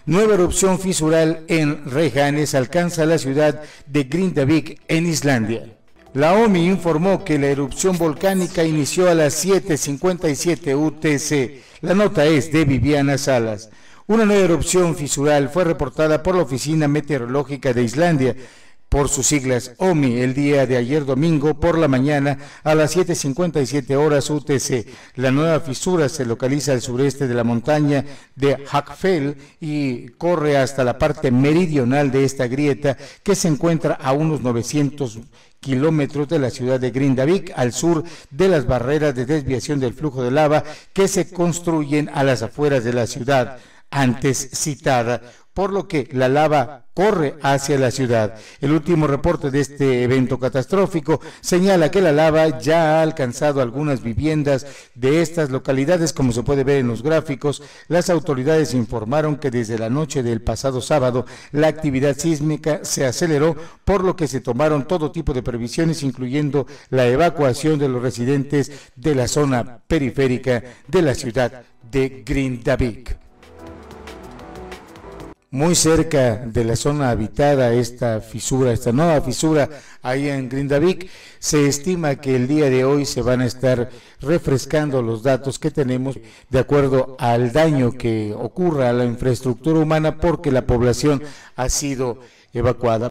Nueva erupción fisural en Reykjanes alcanza la ciudad de Grindavik en Islandia. La OMI informó que la erupción volcánica inició a las 7:57 UTC. La nota es de Viviana Salas. Una nueva erupción fisural fue reportada por la Oficina Meteorológica de Islandia, por sus siglas OMI, el día de ayer domingo por la mañana a las 7:57 horas UTC. La nueva fisura se localiza al sureste de la montaña de Hafjell y corre hasta la parte meridional de esta grieta, que se encuentra a unos 900 kilómetros de la ciudad de Grindavik, al sur de las barreras de desviación del flujo de lava que se construyen a las afueras de la ciudad antes citada, por lo que la lava corre hacia la ciudad. El último reporte de este evento catastrófico señala que la lava ya ha alcanzado algunas viviendas de estas localidades, como se puede ver en los gráficos. Las autoridades informaron que desde la noche del pasado sábado la actividad sísmica se aceleró, por lo que se tomaron todo tipo de previsiones, incluyendo la evacuación de los residentes de la zona periférica de la ciudad de Grindavik. Muy cerca de la zona habitada, esta nueva fisura ahí en Grindavik, se estima que el día de hoy se van a estar refrescando los datos que tenemos de acuerdo al daño que ocurra a la infraestructura humana, porque la población ha sido evacuada.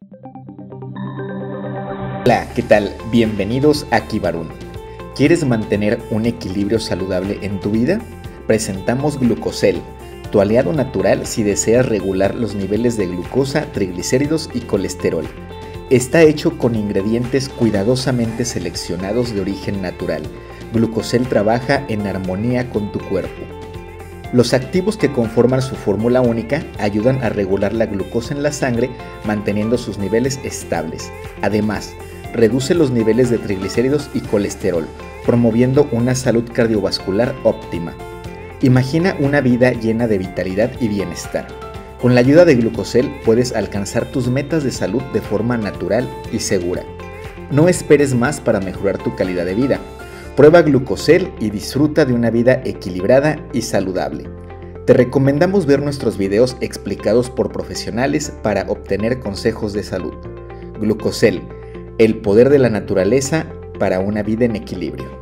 Hola, ¿qué tal? Bienvenidos a Kivarun. ¿Quieres mantener un equilibrio saludable en tu vida? Presentamos Glucosel, tu aliado natural si deseas regular los niveles de glucosa, triglicéridos y colesterol. Está hecho con ingredientes cuidadosamente seleccionados de origen natural. Glucosel trabaja en armonía con tu cuerpo. Los activos que conforman su fórmula única ayudan a regular la glucosa en la sangre, manteniendo sus niveles estables. Además, reduce los niveles de triglicéridos y colesterol, promoviendo una salud cardiovascular óptima. Imagina una vida llena de vitalidad y bienestar. Con la ayuda de Glucosel puedes alcanzar tus metas de salud de forma natural y segura. No esperes más para mejorar tu calidad de vida. Prueba Glucosel y disfruta de una vida equilibrada y saludable. Te recomendamos ver nuestros videos explicados por profesionales para obtener consejos de salud. Glucosel, el poder de la naturaleza para una vida en equilibrio.